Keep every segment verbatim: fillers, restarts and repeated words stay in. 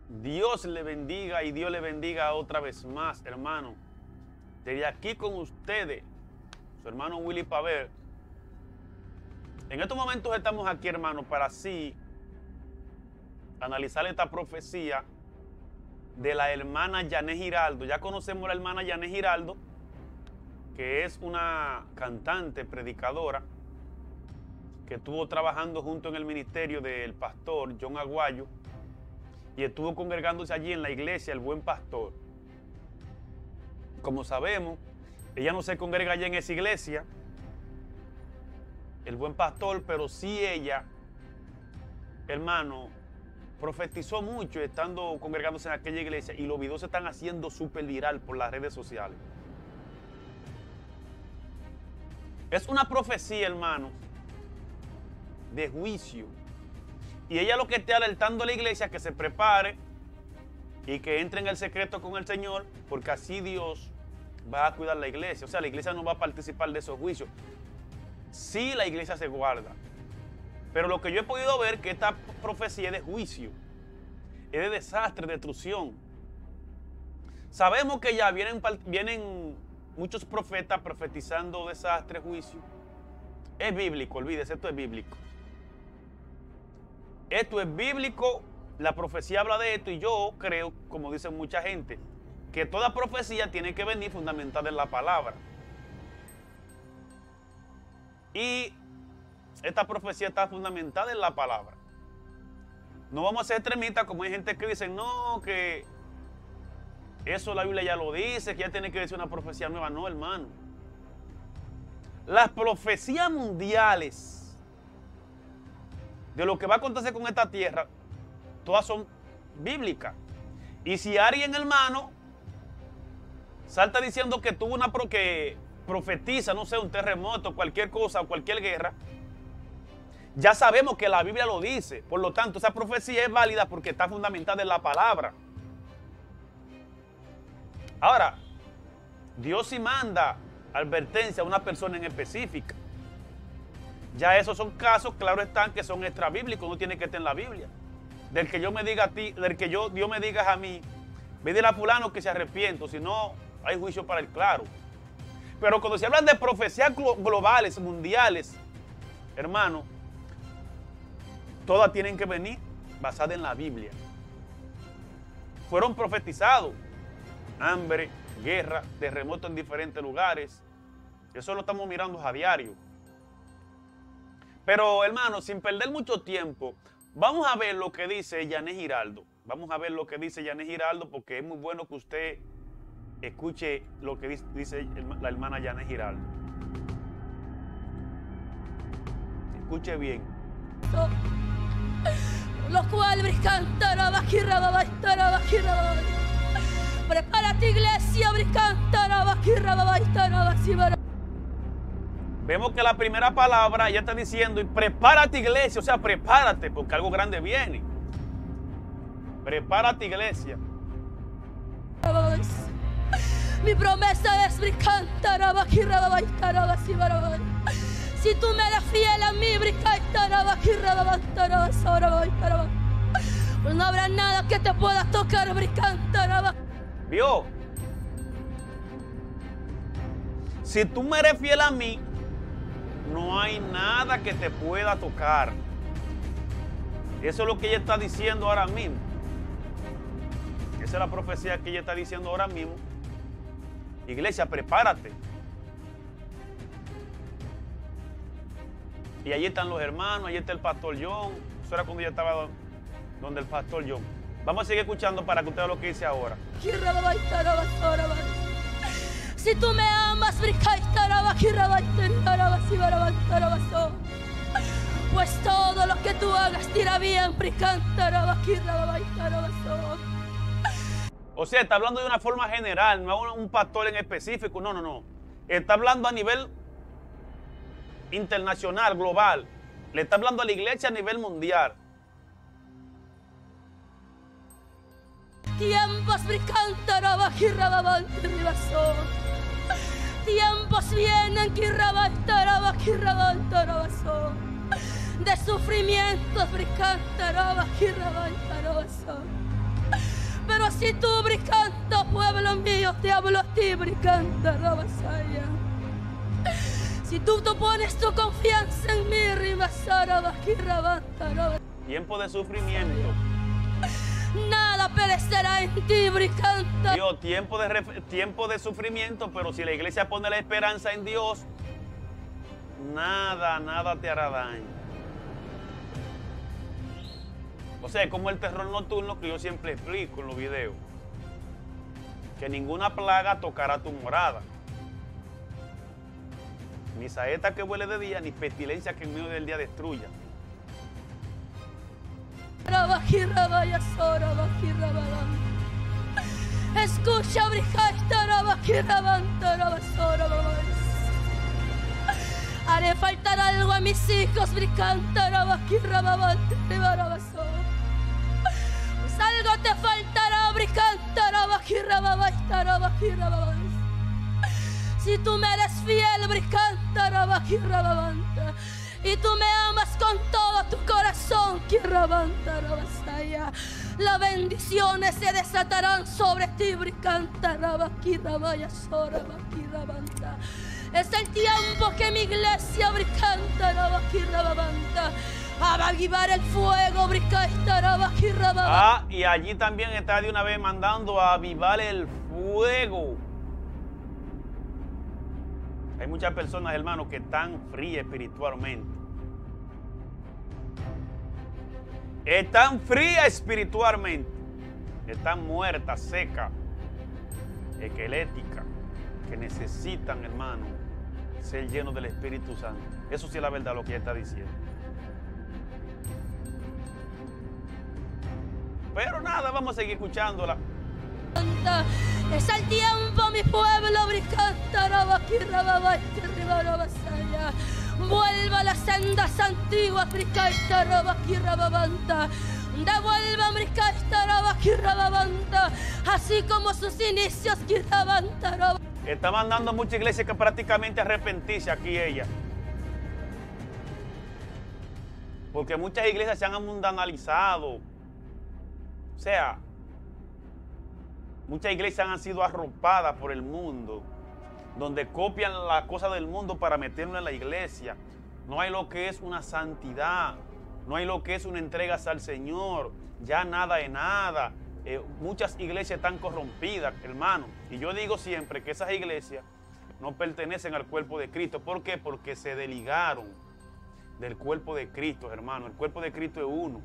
Dios le bendiga y Dios le bendiga otra vez más, hermano. Desde aquí con ustedes, su hermano Willy Paver. En estos momentos estamos aquí, hermano, para así analizar esta profecía de la hermana Yanet Giraldo. Ya conocemos a la hermana Yanet Giraldo, que es una cantante, predicadora, que estuvo trabajando junto en el ministerio del pastor John Aguayo y estuvo congregándose allí en la iglesia El Buen Pastor. Como sabemos, ella no se congrega allí en esa iglesia, El Buen Pastor, pero sí ella, hermano, profetizó mucho estando congregándose en aquella iglesia, y los videos se están haciendo súper viral por las redes sociales. Es una profecía, hermano, de juicio. Y ella lo que está alertando a la iglesia que se prepare y que entre en el secreto con el Señor, porque así Dios va a cuidar la iglesia. O sea, la iglesia no va a participar de esos juicios. Sí, la iglesia se guarda. Pero lo que yo he podido ver que esta profecía es de juicio, es de desastre, de destrucción. Sabemos que ya vienen, vienen muchos profetas profetizando desastre, juicio. Es bíblico, olvídese, esto es bíblico. Esto es bíblico, la profecía habla de esto, y yo creo, como dicen mucha gente, que toda profecía tiene que venir fundamentada en la palabra. Y esta profecía está fundamentada en la palabra. No vamos a ser extremistas, como hay gente que dice, no, que eso la Biblia ya lo dice, que ya tiene que decir una profecía nueva. No, hermano. Las profecías mundiales de lo que va a acontecer con esta tierra, todas son bíblicas. Y si alguien, hermano, salta diciendo que tuvo una pro, que profetiza, no sé, un terremoto, cualquier cosa, cualquier guerra, ya sabemos que la Biblia lo dice. Por lo tanto, esa profecía es válida porque está fundamentada en la palabra. Ahora, Dios sí manda advertencia a una persona en específica. Ya esos son casos, claro están, que son extrabíblicos, no tiene que estar en la Biblia. Del que yo me diga a ti, del que yo, Dios me diga a mí, ve de la fulano que se arrepiento, si no hay juicio para el claro. Pero cuando se hablan de profecías globales, mundiales, hermano, todas tienen que venir basadas en la Biblia. Fueron profetizados hambre, guerra, terremotos en diferentes lugares. Eso lo estamos mirando a diario. Pero, hermano, sin perder mucho tiempo, vamos a ver lo que dice Yanet Giraldo. Vamos a ver lo que dice Yanet Giraldo, porque es muy bueno que usted escuche lo que dice la hermana Yanet Giraldo. Escuche bien. Lo cual briscantará, bajirra, baitara, bajirra. Prepárate, iglesia, briscantará, bajirra, baitara, bajirra. Vemos que la primera palabra ya está diciendo, y prepárate, iglesia, o sea, prepárate, porque algo grande viene. Prepárate, iglesia. Mi promesa es briscantará, bajirra, baitara, bajirra. Si tú me eres fiel a mí, briscantará, bajirra, baitara, bajirra. Pues no habrá nada que te pueda tocar, briscantará. ¿Vio? Si tú me eres fiel a mí, no hay nada que te pueda tocar. Eso es lo que ella está diciendo ahora mismo. Esa es la profecía que ella está diciendo ahora mismo. Iglesia, prepárate. Y allí están los hermanos, allí está el pastor John. Eso era cuando ella estaba donde el pastor John. Vamos a seguir escuchando para que usted vea lo que dice ahora. Si tú me amas, pues todo lo que tú hagas te irá bien. O sea, está hablando de una forma general, no es un pastor en específico, no, no, no. Está hablando a nivel internacional, global. Le está hablando a la iglesia a nivel mundial. Tiempos Tiempos vienen de sufrimientos, Pero si tú bricanta, pueblo mío, te hablo a ti, bricanta, Rabasaya. Si tú, tú pones tu confianza en mí, Rimasara, Bajirabanta, Rabasaya. Tiempo de sufrimiento. Nada perecerá en ti, bricanta. Dios, tiempo de, tiempo de sufrimiento, pero si la iglesia pone la esperanza en Dios, nada, nada te hará daño. O sea, es como el terror nocturno que yo siempre explico en los videos. Que ninguna plaga tocará tu morada. Ni saeta que huele de día, ni pestilencia que en medio del día destruya. Escucha, haré faltar algo a mis hijos, pues algo te faltará, si tú me eres fiel, y tú me amas con todo tu corazón, las bendiciones se desatarán sobre ti, es el tiempo que mi iglesia va a avivar el fuego. Ah, y allí también está de una vez mandando a avivar el fuego. Hay muchas personas, hermanos, que están frías espiritualmente. Están frías espiritualmente. Están muertas, secas, esqueléticas, que necesitan, hermano, ser llenos del Espíritu Santo. Eso sí es la verdad lo que ella está diciendo. Pero nada, vamos a seguir escuchándola. Es el tiempo, mi pueblo, vuelva a las sendas antiguas, devuelva así como sus inicios. Está mandando a muchas iglesias que prácticamente arrepentirse aquí ella. Porque muchas iglesias se han mundanalizado. O sea, muchas iglesias han sido arropadas por el mundo, donde copian las cosas del mundo para meterlo en la iglesia. No hay lo que es una santidad, no hay lo que es una entrega al Señor, ya nada de nada. Eh, muchas iglesias están corrompidas, hermano. Y yo digo siempre que esas iglesias no pertenecen al cuerpo de Cristo. ¿Por qué? Porque se desligaron del cuerpo de Cristo, hermano. El cuerpo de Cristo es uno.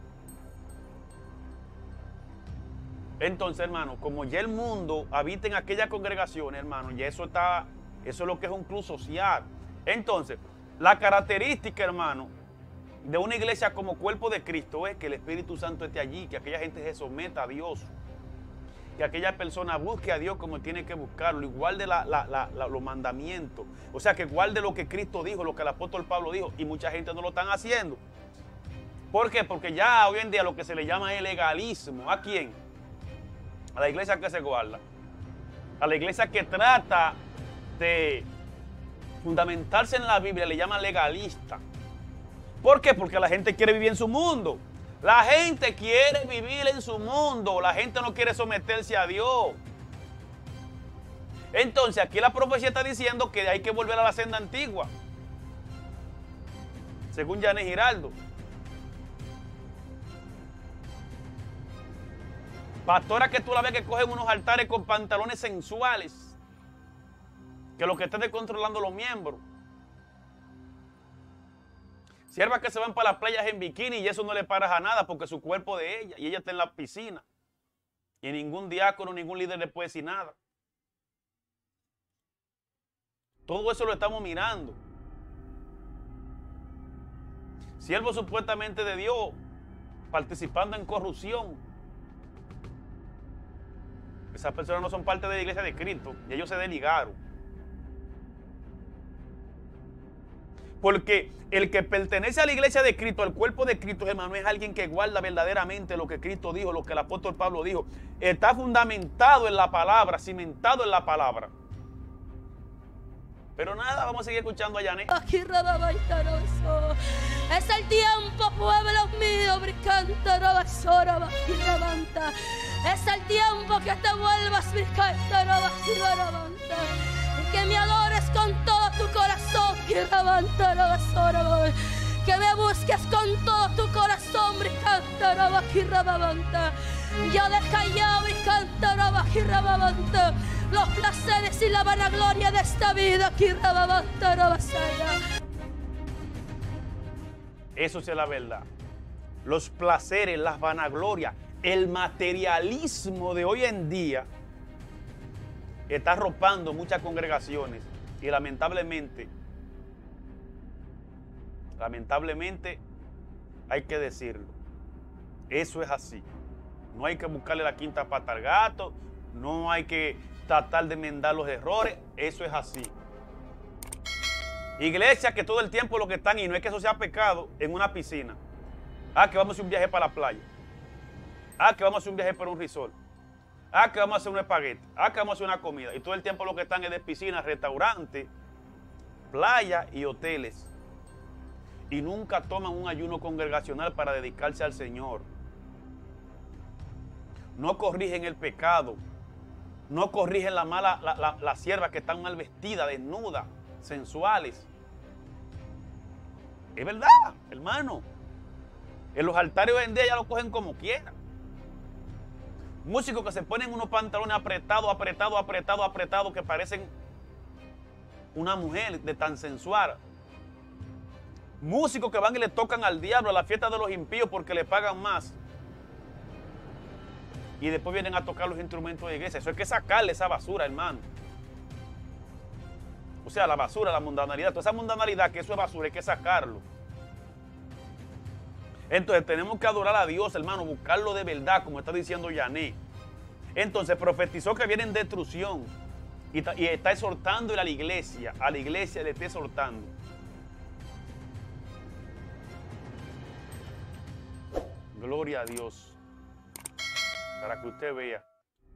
Entonces, hermano, como ya el mundo habita en aquella congregación, hermano, ya eso está, eso es lo que es un club social. Entonces, la característica, hermano, de una iglesia como cuerpo de Cristo es que el Espíritu Santo esté allí, que aquella gente se someta a Dios, que aquella persona busque a Dios como tiene que buscarlo, igual de la, la, la, la, los mandamientos. O sea, que igual de lo que Cristo dijo, lo que el apóstol Pablo dijo, y mucha gente no lo están haciendo. ¿Por qué? Porque ya hoy en día lo que se le llama es legalismo. ¿A quién? A la iglesia que se guarda, a la iglesia que trata de fundamentarse en la Biblia, le llaman legalista. ¿Por qué? Porque la gente quiere vivir en su mundo. La gente quiere vivir en su mundo. La gente no quiere someterse a Dios. Entonces, aquí la profecía está diciendo que hay que volver a la senda antigua, según Yanes Giraldo. Pastora que tú la ves que cogen unos altares con pantalones sensuales, que lo que están descontrolando los miembros. Siervas que se van para las playas en bikini y eso no le paras a nada porque es su cuerpo de ella y ella está en la piscina. Y ningún diácono, ningún líder le puede decir nada. Todo eso lo estamos mirando. Siervos supuestamente de Dios participando en corrupción. Esas personas no son parte de la iglesia de Cristo y ellos se desligaron. Porque el que pertenece a la iglesia de Cristo, al cuerpo de Cristo, hermano, es alguien que guarda verdaderamente lo que Cristo dijo, lo que el apóstol Pablo dijo. Está fundamentado en la palabra, cimentado en la palabra. Pero nada, vamos a seguir escuchando a Yané. Es el tiempo, pueblo mío, bricanta, rabasora, bajirabanta. Es el tiempo que te vuelvas, bricanta, rabasirabanta. Y que me adores con todo tu corazón, bricanta, rabasora. Que me busques con todo tu corazón, bricanta, rabasirabanta. Ya deja ya, bricanta, rabasirabanta. Los placeres y la vanagloria de esta vida, kirababanta, rabasaya. Eso es la verdad. Los placeres, las vanaglorias, el materialismo de hoy en día está arropando muchas congregaciones y lamentablemente, lamentablemente hay que decirlo, eso es así. No hay que buscarle la quinta pata al gato, no hay que tratar de enmendar los errores, eso es así. Iglesias que todo el tiempo lo que están, y no es que eso sea pecado, en una piscina. Ah, que vamos a hacer un viaje para la playa. Ah, que vamos a hacer un viaje para un resort. Ah, que vamos a hacer un espagueti. Ah, que vamos a hacer una comida. Y todo el tiempo lo que están es de piscinas, restaurantes, playa y hoteles. Y nunca toman un ayuno congregacional para dedicarse al Señor. No corrigen el pecado. No corrigen la mala, la, la, las siervas que están mal vestidas, desnudas, sensuales. Es verdad, hermano. En los altares hoy en día ya lo cogen como quieran. Músicos que se ponen unos pantalones apretados, apretados, apretados, apretados, que parecen una mujer de tan sensual. Músicos que van y le tocan al diablo a la fiesta de los impíos porque le pagan más. Y después vienen a tocar los instrumentos de iglesia. Eso hay que sacarle esa basura, hermano. O sea, la basura, la mundanalidad, toda esa mundanalidad, que eso es basura, hay que sacarlo. Entonces tenemos que adorar a Dios, hermano, buscarlo de verdad, como está diciendo Yané. Entonces profetizó que viene en destrucción y, y está exhortando a la iglesia, a la iglesia le está exhortando. Gloria a Dios. Para que usted vea.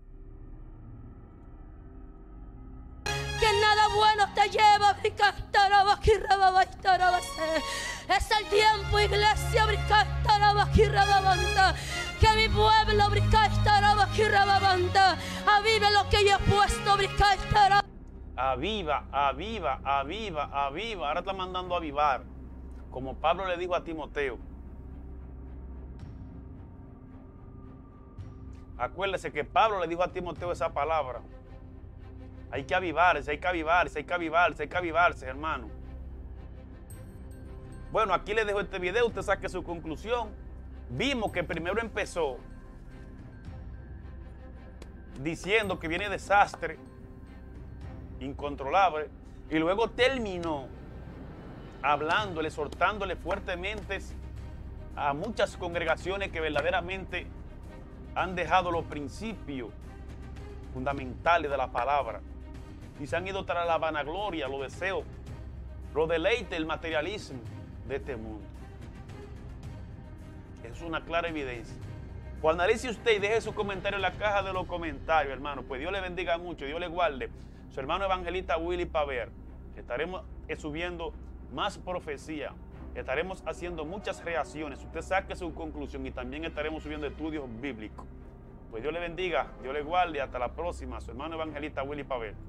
Que nada bueno te lleva, es el tiempo, iglesia, que mi pueblo, avive lo que yo he puesto, aviva, aviva, aviva, aviva. Ahora está mandando a avivar, como Pablo le dijo a Timoteo. Acuérdese que Pablo le dijo a Timoteo esa palabra. Hay que avivarse, hay que avivarse, hay que avivarse, hay que avivarse, hermano. Bueno, aquí le dejo este video, usted saque su conclusión. Vimos que primero empezó diciendo que viene desastre incontrolable y luego terminó hablándole, exhortándole fuertemente a muchas congregaciones que verdaderamente han dejado los principios fundamentales de la palabra y se han ido tras la vanagloria, los deseos, los deleites, el materialismo de este mundo. Es una clara evidencia. Pues analice usted y deje su comentario en la caja de los comentarios, hermano. Pues Dios le bendiga mucho, Dios le guarde. Su hermano evangelista Willy Paver. Estaremos subiendo más profecía. Estaremos haciendo muchas reacciones. Usted saque su conclusión y también estaremos subiendo estudios bíblicos. Pues Dios le bendiga, Dios le guarde. Hasta la próxima. Su hermano evangelista Willy Paver.